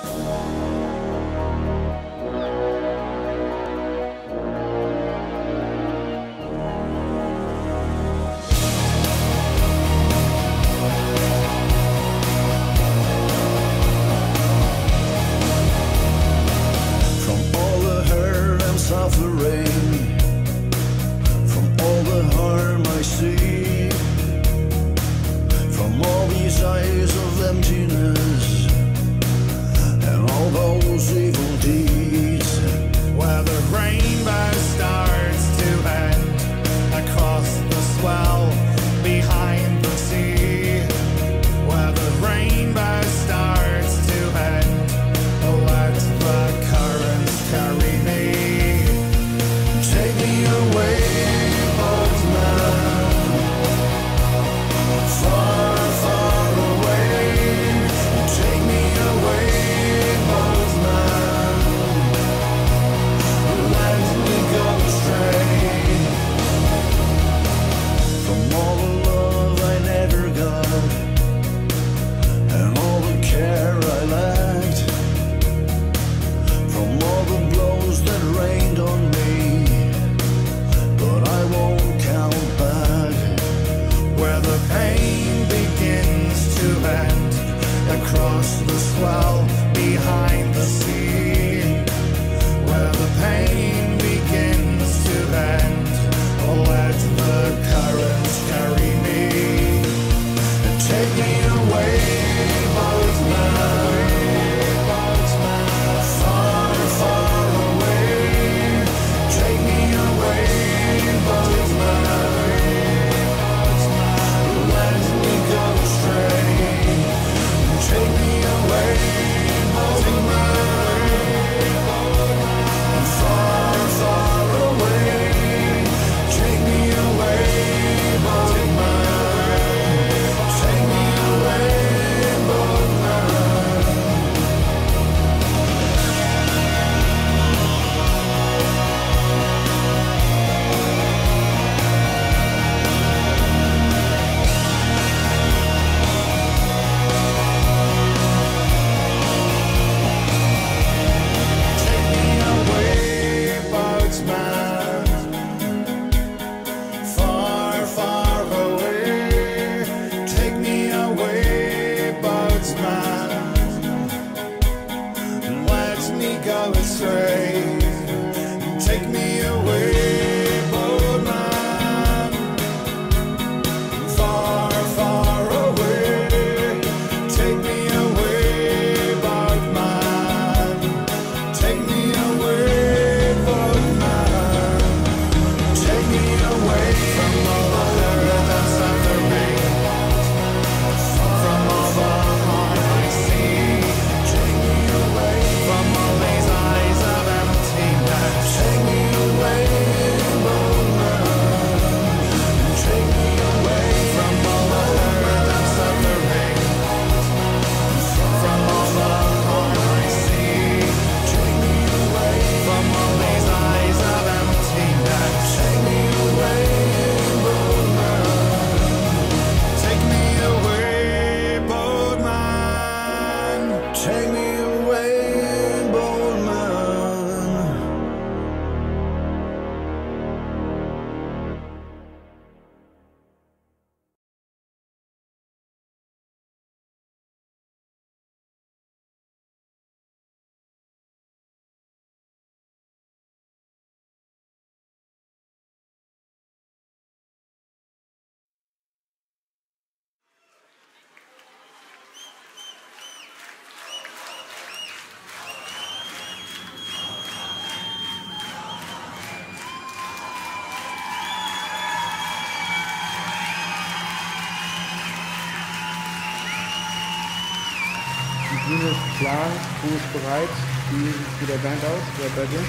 Die Bühne ist klar, du bist bereit. Wie sieht es mit der Band aus? Wer bei dir?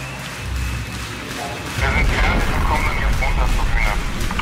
Wir sind fertig und kommen dann jetzt runter zur Bühne.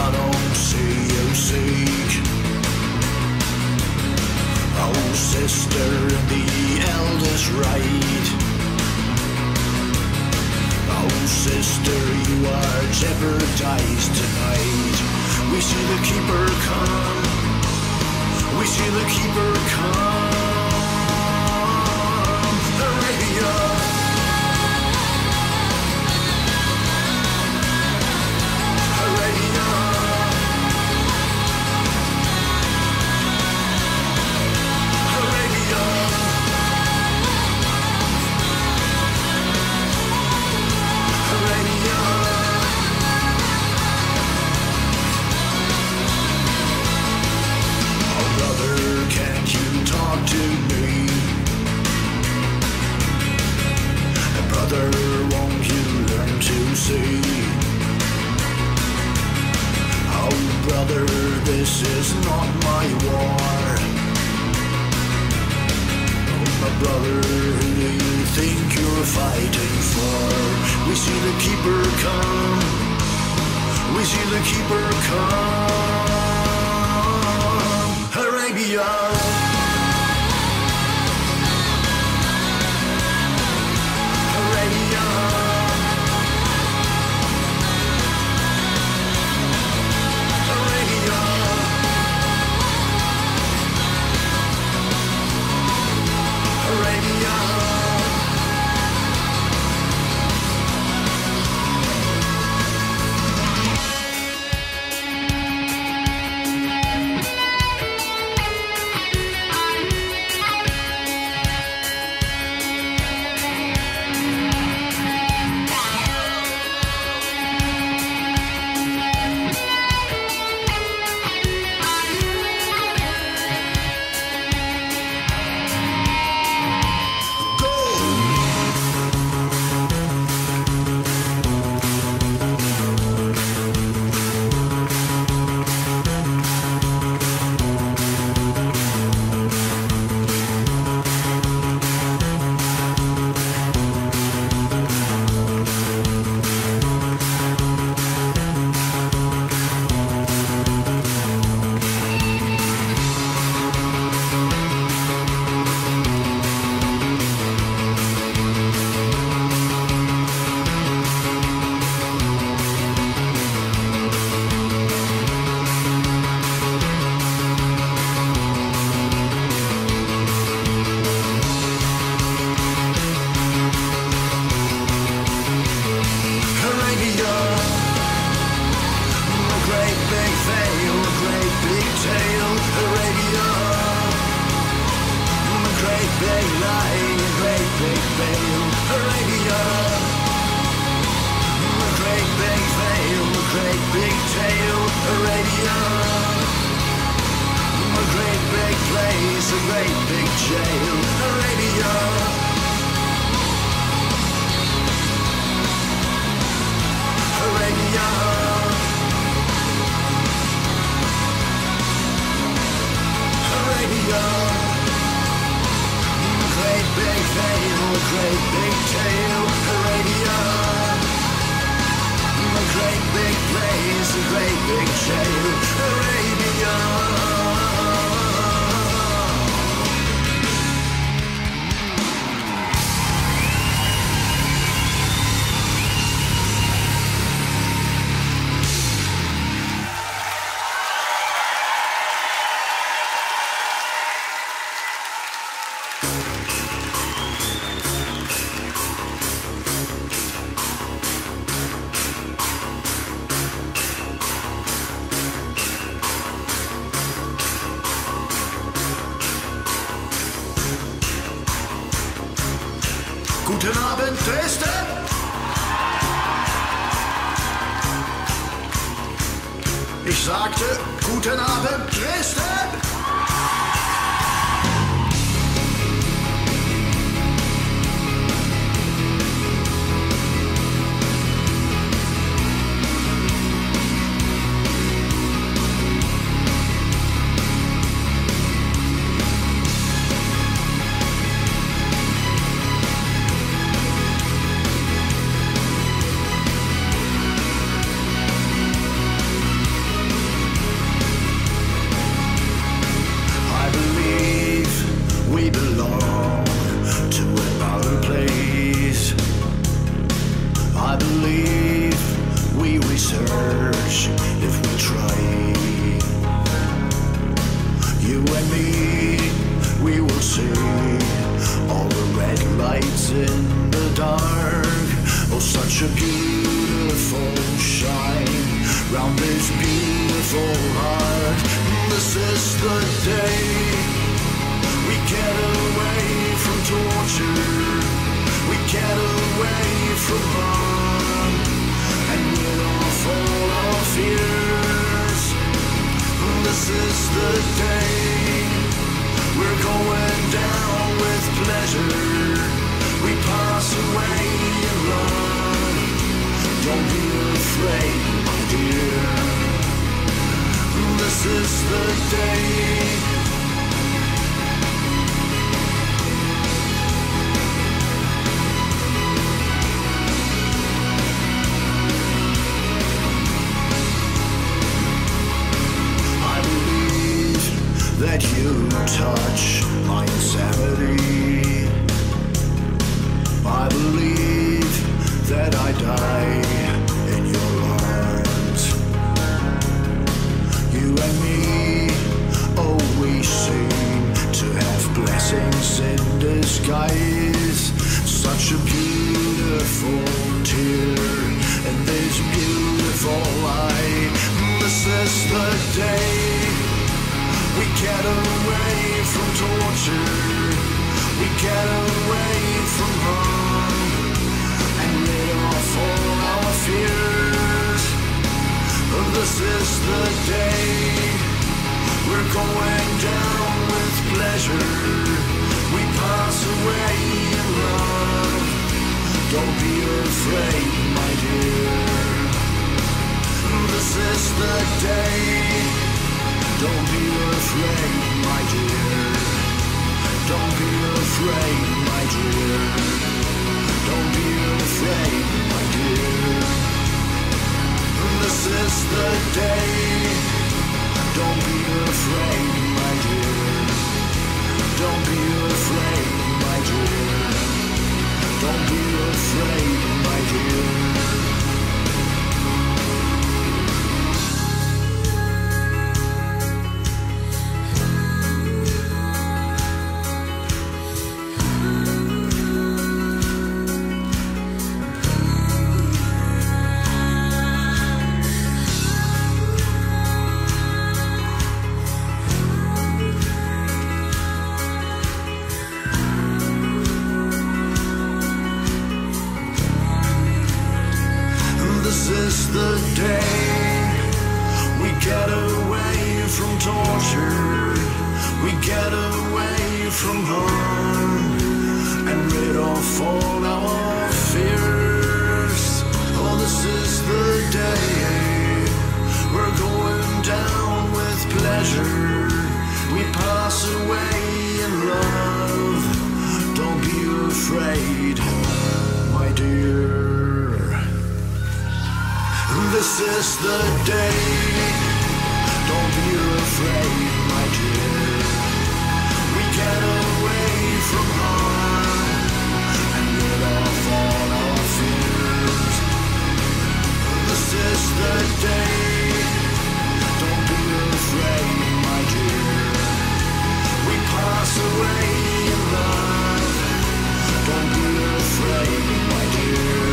don't see you seek. Oh sister, the eldest right. Oh sister, you are jeopardized tonight. We see the keeper come. We see the keeper come. Arabia. Arabia. Arabia. Arabia. Oh brother, can't you talk to me? Brother, won't you learn to see? Oh brother, this is not my war. Oh my brother, who do you think you're fighting for? We see the keeper come. We see the keeper come. Arabia. Arabia. Arabia. Arabia. Guten Abend, Dresden! Ich sagte, guten Abend, Dresden! beautiful shine round this beautiful heart. This is the day we get away from torture, we get away from harm, and rid off all our fears. This is the day we're going down with pleasure, we pass away in love. Don't be afraid, my dear. This is the day. I believe that you touch my insanity. I believe that I die in your arms. You and me, oh, we seem to have blessings in disguise. Such a beautiful tear in this beautiful eye. This is the day we get away from torture, we get away from harm, and rid off all our fears. This is the day we're going down with pleasure, we pass away in love. Don't be afraid, my dear. This is the day. Don't be afraid, my dear. Don't be afraid, my dear. Don't be afraid, my dear. This is the day. Don't be afraid, my dear. Don't be afraid, my dear. Don't be afraid, my dear. This is the day we get away from torture, we get away from harm, and rid off all our fears. Oh, this is the day we're going down with pleasure, we pass away in love. Don't be afraid, my dear. This is the day. Don't be afraid, my dear. We get away from harm and rid off all our fears. This is the day. Don't be afraid, my dear. We pass away in love. Don't be afraid, my dear.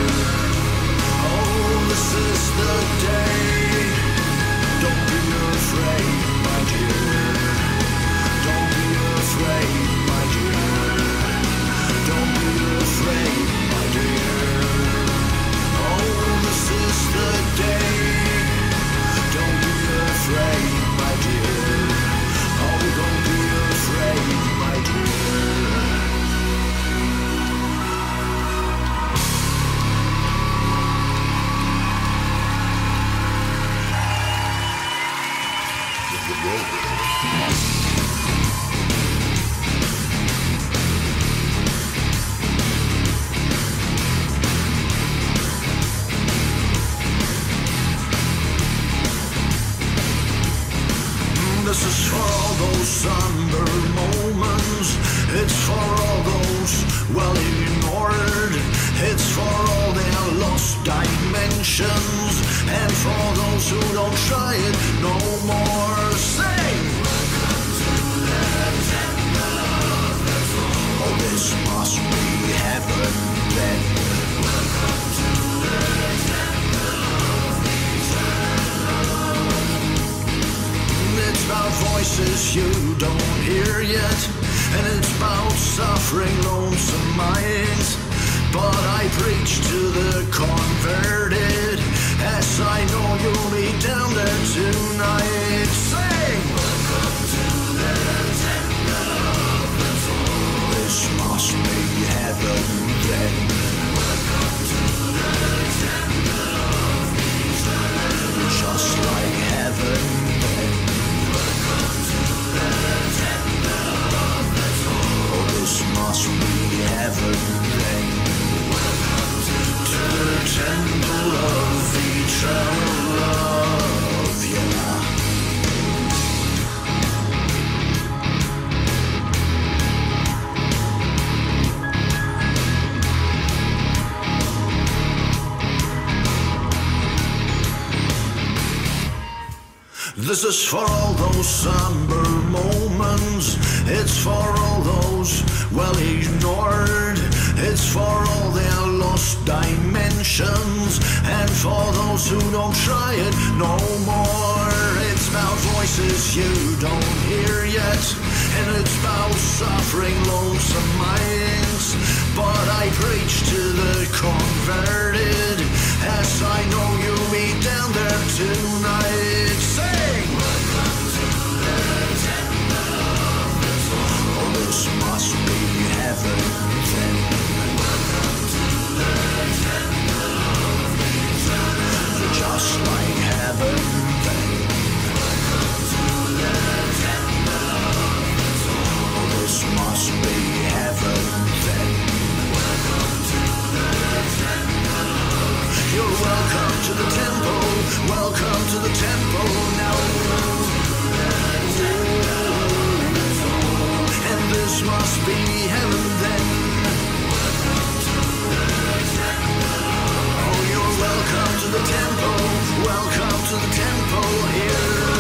This is the day. Don't be afraid, my dear. Don't be afraid, my dear. Don't be afraid, my dear. Oh, this is the day. Don't be afraid, my dear. Oh, don't be afraid, my dear. This is for all those somber moments. It's for all those well ignored. It's for all their lost dimensions, and for those who don't try it no more. Say, welcome to the temple of the soul. Oh, this must be heaven then. Welcome to the temple don't hear yet. And it's about suffering lonesome minds. But I preach to the converted, as I know you'll be down there tonight. Sing! Welcome to the temple of the soul. This must be heaven then. Welcome to the temple of eternity. Just like heaven then. Welcome to the temple of the soul. Oh, this must be heaven then. Welcome to the temple of eternal love, yeah. This is for all those somber moments. It's for all those well ignored. It's for all their lost dimensions. And for those who don't try it no more. It's about voices you don't hear yet. And it's about suffering lonesome minds. But I preach to the converted, as I know you'll be down there tonight. Sing! Welcome to the temple of the soul. Oh, this must be heaven then. Welcome to the temple of eternity. Just like heaven then. Welcome to the temple of the soul. Oh, this must be heaven then. Welcome to the temple. You're welcome to the temple. Welcome to the temple now. And this must be heaven then. Oh, you're welcome to the temple. Welcome to the temple here.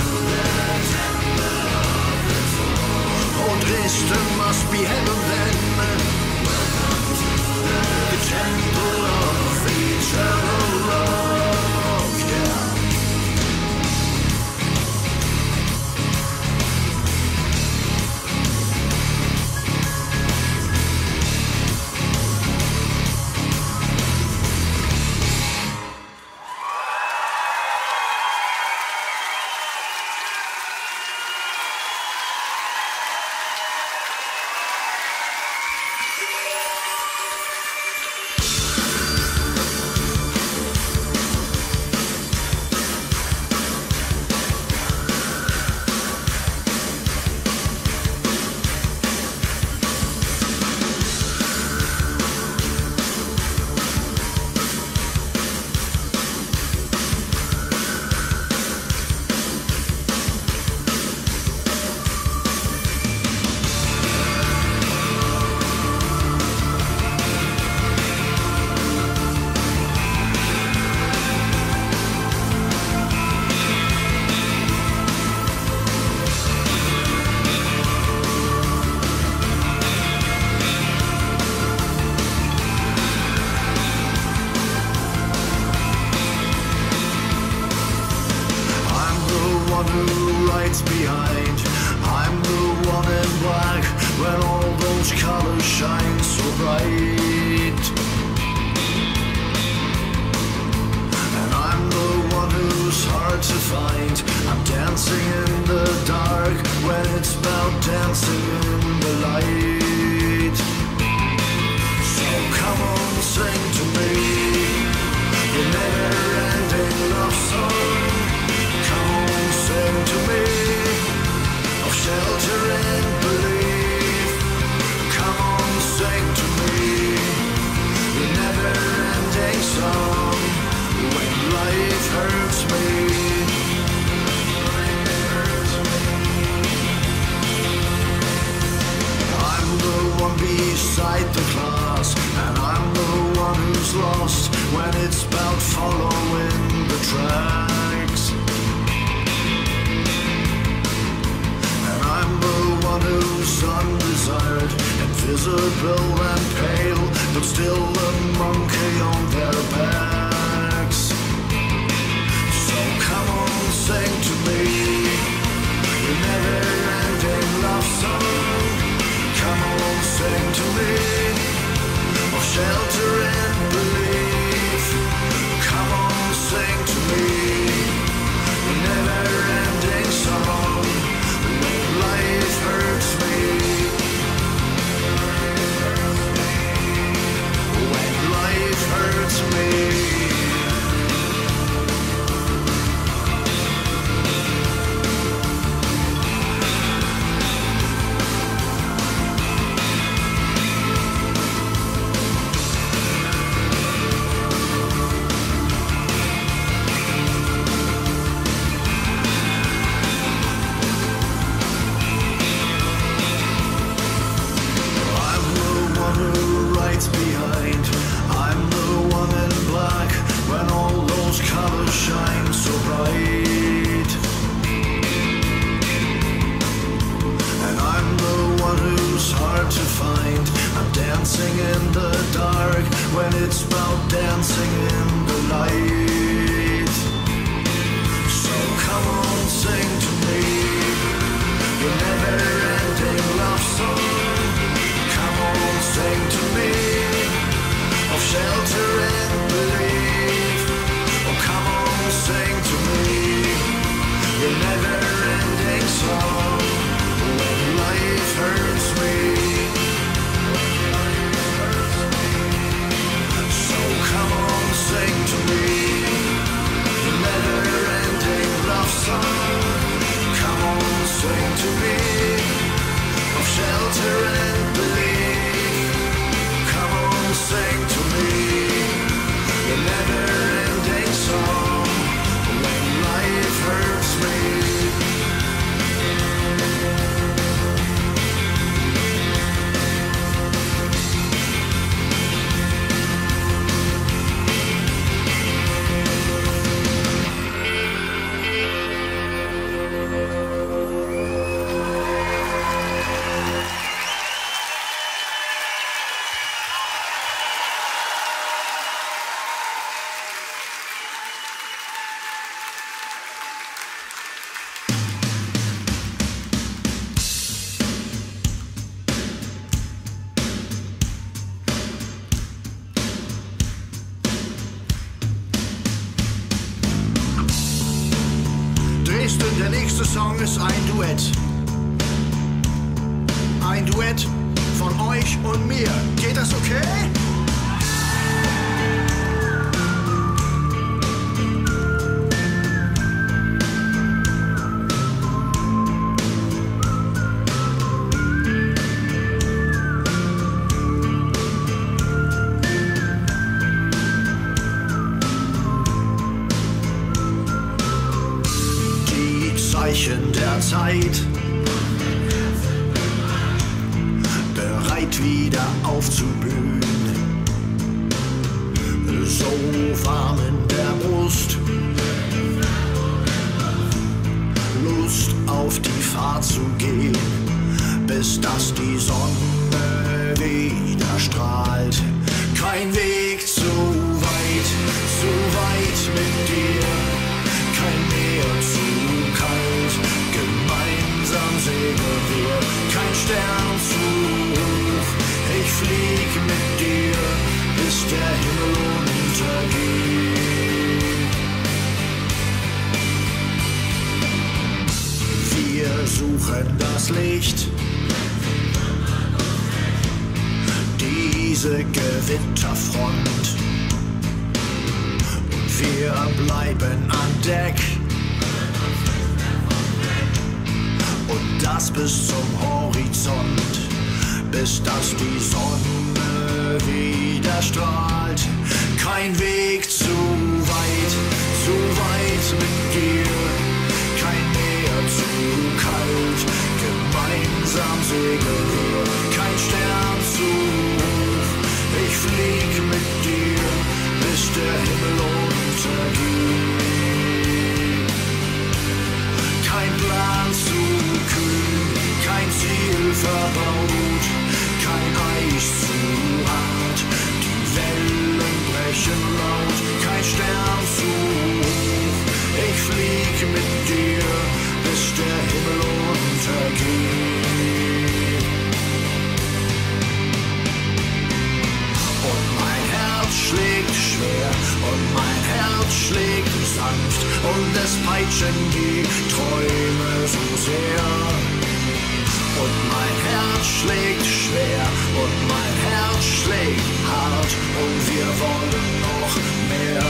Oh, Dresden must be heaven then. The temple of eternal love, yeah. Behind. I'm the one in black when all those colors shine so bright. And I'm the one who's hard to find. I'm dancing in the dark when it's about dancing in the light. So come on, sing to me the never-ending love song. Come on, sing to me of shelter and belief. Come on, sing to me the never-ending song. When life hurts me, I'm the one beside the class, and I'm the one who's lost when it's about following the tracks. I'm the one who's undesired, invisible and pale, but still a monkey on their backs. So come on, sing to me the never-ending shine so bright. And I'm the one who's hard to find. I'm dancing in the dark when it's about dancing in the light. So come on, sing to me your never-ending love song. Come on, sing to me of shelter and belief. Oh, come on, sing to me your never-ending song. When life hurts me, so come on, sing to me your never-ending love song. Come on, sing to me of shelter and belief. Come on, sing to me your never-ending song. When life hurts me. Dresden, der nächste Song ist ein Duett. Ein Duett von euch und mir. Geht das okay? Der Zeit bereit wieder aufzublühen, so warm in der Brust, Lust auf die Fahrt zu gehen, bis dass die Sonne wieder strahlt. Kein Weg zu weit mit dir, kein Meer zu kalt, gemeinsam segeln wir, kein Stern zu hoch. Ich flieg mit dir, bis der Himmel untergeht. Wir suchen das Licht, diese Gewitterfront, und wir bleiben an Deck. Und das bis zum Horizont, bis dass die Sonne wieder strahlt. Kein Weg zu weit mit dir, kein Meer zu kalt, gemeinsam segeln wir, kein Stern zu hoch. Ich flieg mit dir, bis der Himmel untergeht. Kein Plan zu kühn, kein Ziel verbaut, kein Eis zu hart, die Wellen brechen laut, kein Stern zu hoch. Ich flieg mit dir, bis der Himmel untergeht. Und mein Herz schlägt schwer und mein Herz schlägt sanft und es peitschen die Träume so sehr. Und mein Herz schlägt schwer und mein Herz schlägt hart und wir wollen noch mehr.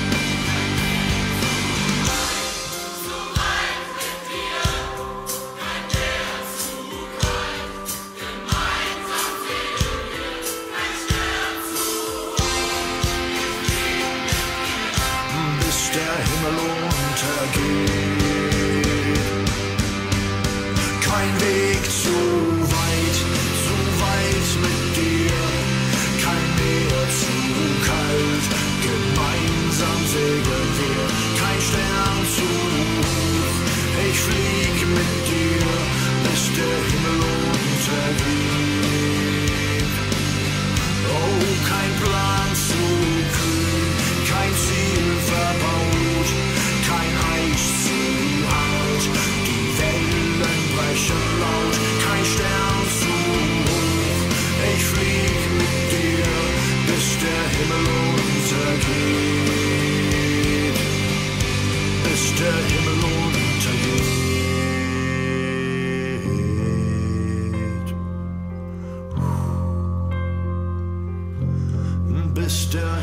Der Himmel untergeht. Kein Weg zu weit mit dir, kein Meer zu kalt, gemeinsam kein Stern zu hoch. Ich flieg mit dir, bis der Himmel untergeht. Oh, kein Plan zu kühn, kein Ziel verbaut, kein Eis zu hart, die Wellen brechen laut, kein Stern zu hoch. Ich flieg mit dir, bis der Himmel untergeht, bis der Himmel untergeht, bis der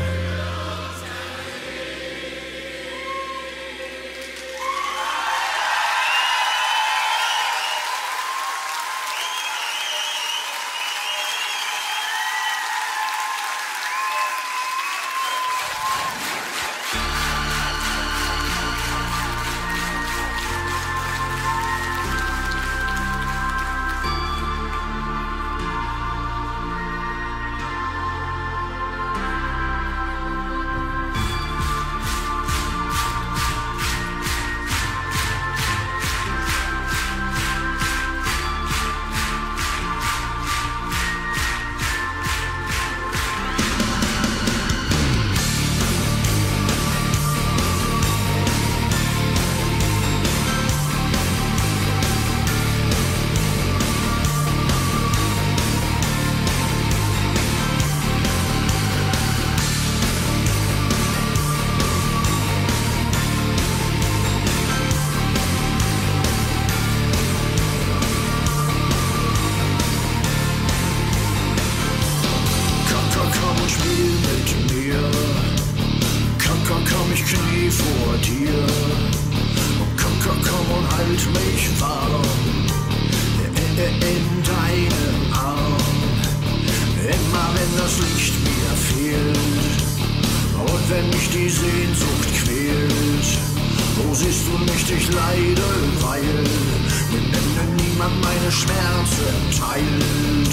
komm, ich knie vor dir. Komm und halt mich warm in deinem Arm. Immer wenn das Licht mir fehlt und wenn mich die Sehnsucht quält, wo siehst du nicht, ich leide, weil niemand meine Schmerzen teilt.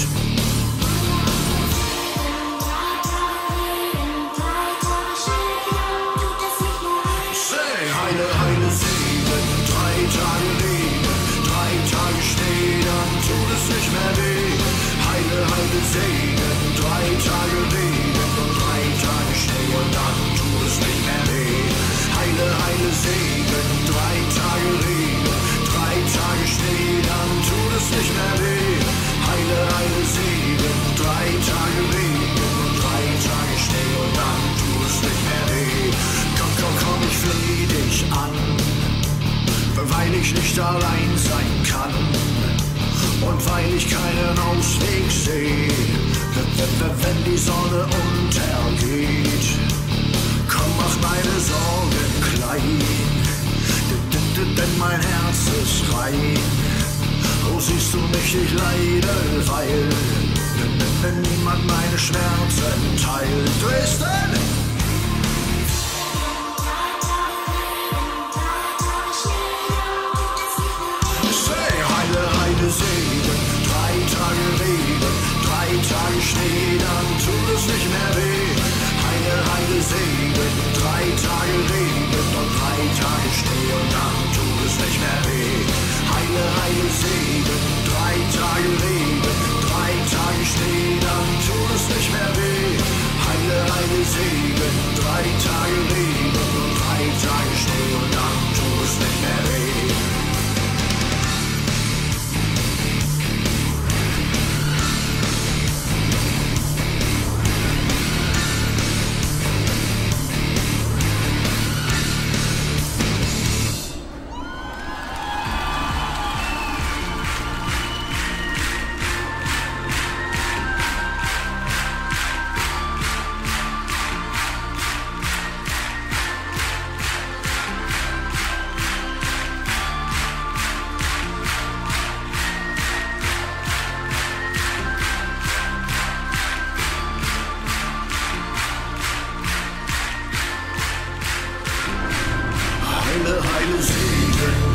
Heile Segen, 3 Tage Regen, 3 Tage Schnee, dann tut es nicht mehr weh. Heile Segen, 3 Tage Regen und 3 Tage Schnee und dann tut es nicht mehr weh. Heile Segen, 3 Tage Regen, 3 Tage Schnee, dann tut es nicht mehr weh. Heile Segen, 3 Tage Regen und 3 Tage Schnee und dann tut es nicht mehr weh. Komm, ich flieh dich an, weil ich nicht allein sein kann und weil ich keinen Ausweg sehe, wenn die Sonne untergeht. Komm, mach meine Sorgen klein, denn mein Herz ist rein. Oh, siehst du mich, ich leide, weil niemand meine Schmerzen teilt. Dresden! Segen, 3 Tage Regen, 3 Tage Schnee, dann tut es nicht mehr weh. Heile Segen, 3 Tage Regen und 3 Tage Schnee und dann tut es nicht mehr weh. Heile Segen, 3 Tage Regen, 3 Tage Schnee, dann tut es nicht mehr weh. Heile Segen, 3 Tage Regen und 3 Tage Schnee und dann tut es nicht mehr weh. Heile Segen.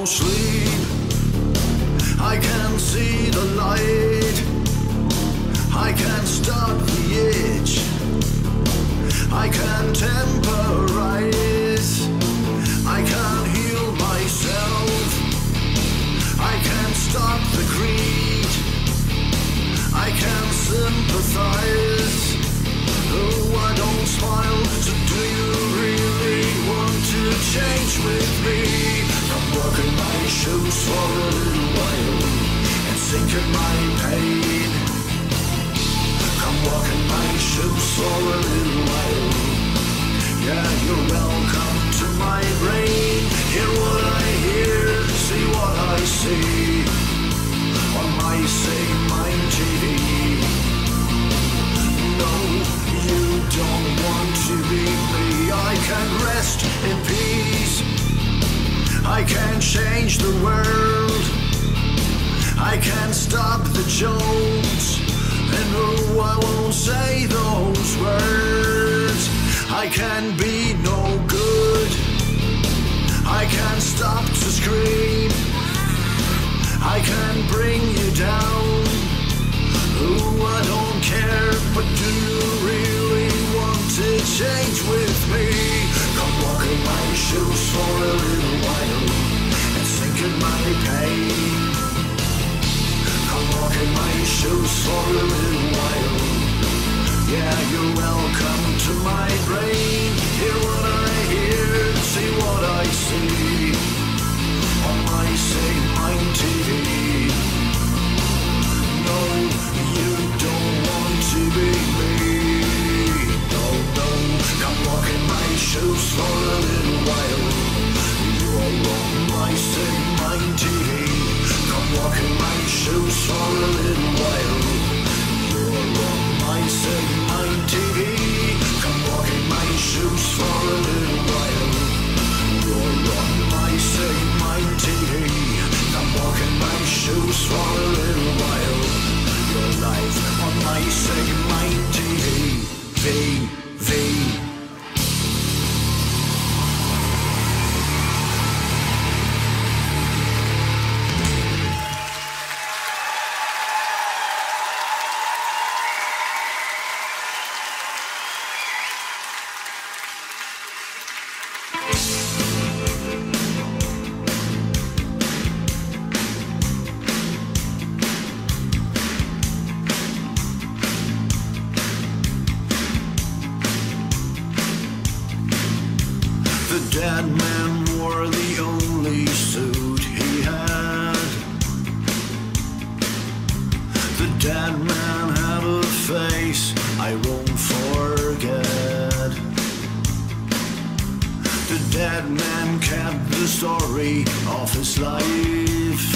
no sleep. I can see the light. I can stop the itch. I can temporize. I can heal myself. I can stop the greed. I can sympathize. Oh, I don't smile. So do you really want to change with me? I'm walking my shoes for a little while and sinking my pain. I'm walking my shoes for a little while. Yeah, you're welcome to my brain. Hear what I hear, see what I see on my same mind TV. No, you don't want to be me. I can rest in peace. I can change the world. I can stop the jokes. And no, I won't say those words. I can be no good. I can stop to scream. I can bring you down. Oh, I don't care, but do you really want to change with me? Come walk in my shoes for a little while and sink in my pain. Come walk in my shoes for a little while. Yeah, you're welcome to my brain. Hear what I hear, see what I see on my same mind TV. No, you don't want to be me. No, no, come walk in my shoes for a little while. You're on my same mind TV. Come walk in my shoes for a little while. You're on my same mind TV. Come walk in my shoes for a little while. You're on my same mind TV. Come walk in my shoes for a little while. Your life on my same mind TV. V. The dead man wore the only suit he had. The dead man had a face I won't forget. The dead man kept the story of his life.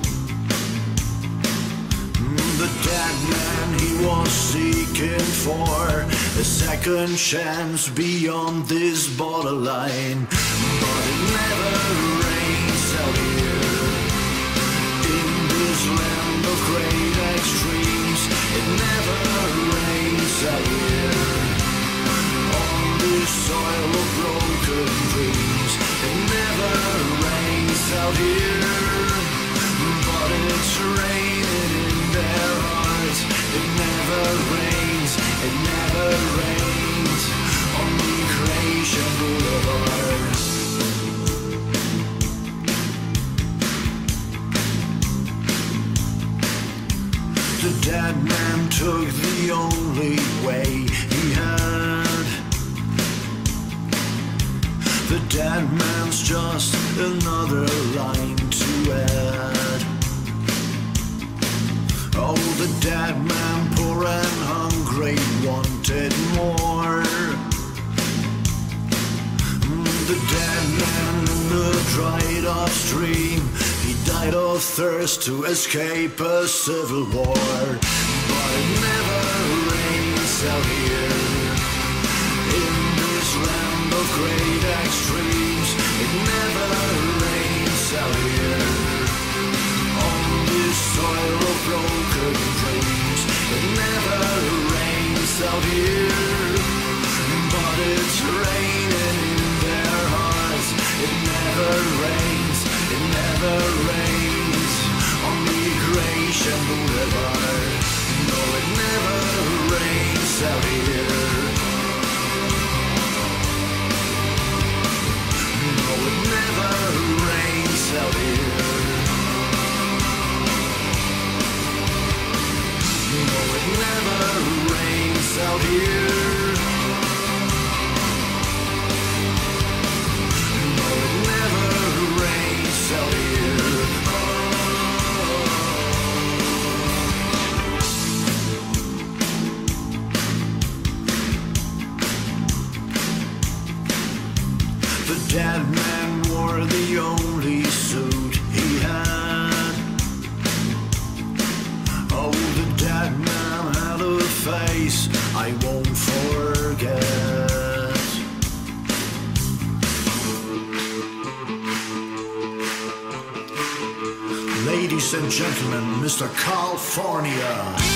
The dead man, he was seeking for a second chance beyond this borderline. But it never rains out here in this land of great extremes. It never rains out here on this soil of broken dreams. It never rains out here, but it's raining in their hearts. It never rains, it never rains on the Creation Boulevard. The dead man took the only way he had. The dead man's just another line to add. Oh, the dead man, poor and hungry, wanted more. The dead man in the dried up stream, he died of thirst to escape a civil war. But it never rains out here in this land of great extremes. It never rains out here on this soil of broken dreams. It never rains out here, but it's raining in their hearts. It never rains, it never rains on Migration Boulevard. No, it never rains out here. No, it never rains out here. No, it never rains out here. No, it never rains out here. The dead man wore the only suit he had. Oh, the dead man had a face I won't forget. Ladies and gentlemen, Mr. California.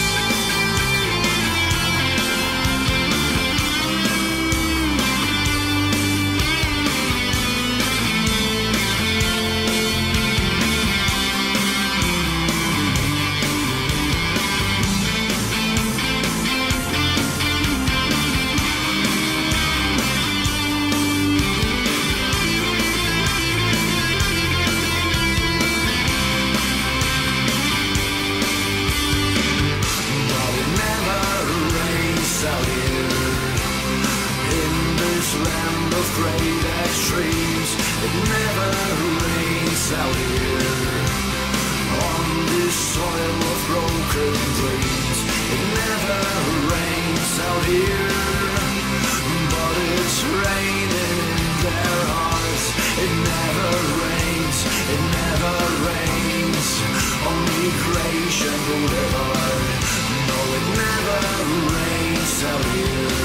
Land of great extremes, it never rains out here. On this soil of broken dreams, it never rains out here. But it's raining in their hearts. It never rains, it never rains on Migration Boulevard. No, it never rains out here.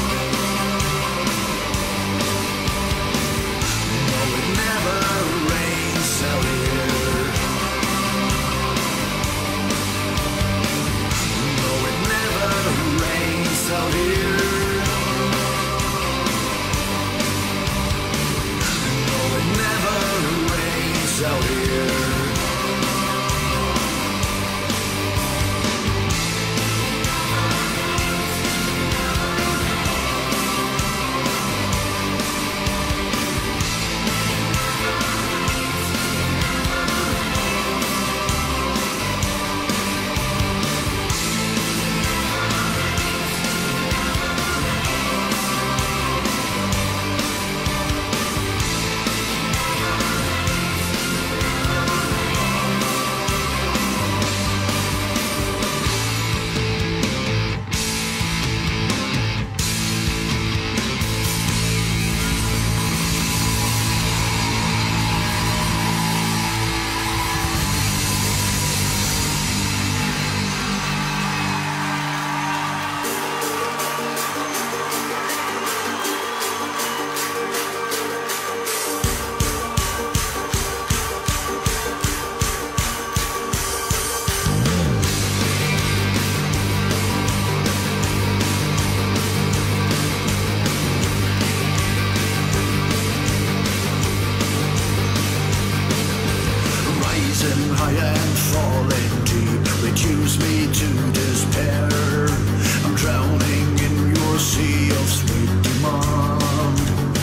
Never rains out here. No, it never rains out here. No, it never rains out here. High and falling deep, reduce me to despair. I'm drowning in your sea of sweet demand.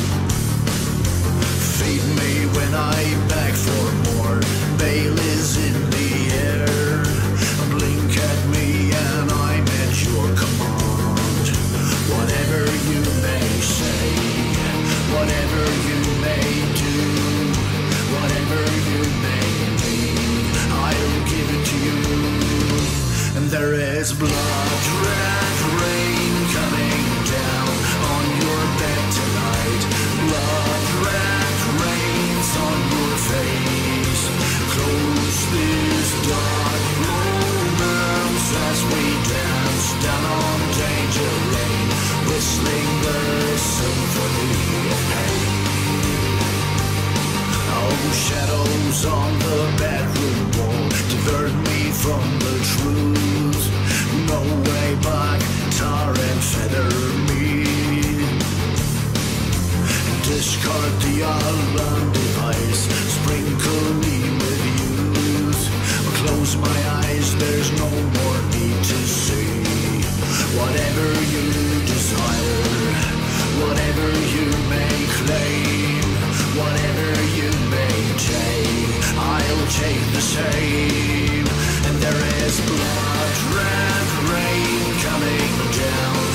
Feed me when I beg for more. Bail is in the air. Blink at me and I'm at your command. Whatever you may say, whatever you may do, whatever you may be, I'll give it to you. And there is blood red rain coming down on your bed tonight. Blood red rains on your face. Close this dark romance as we dance down on Danger Lane, whistling the symphony of pain. Oh, shadows on the bedroom wall divert me from the truth. No way back, tar and feather me. Discard the alarm device, sprinkle me with take the same. And there is blood red rain coming down